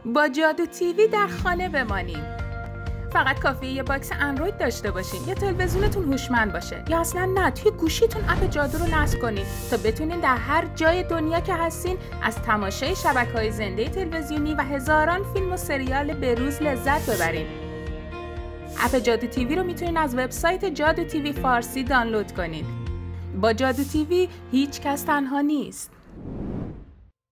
با جادو تیوی در خانه بمانیم. فقط کافیه یه باکس اندروید داشته باشین یا تلویزیونتون هوشمند باشه یا اصلا نه توی گوشیتون اپ جادو رو نصب کنین تا بتونین در هر جای دنیا که هستین از تماشای شبکه‌های زنده تلویزیونی و هزاران فیلم و سریال بروز لذت ببرین. اپ جادو تیوی رو میتونین از وبسایت جادو تیوی فارسی دانلود کنین. با جادو تیوی هیچ کس تنها نیست.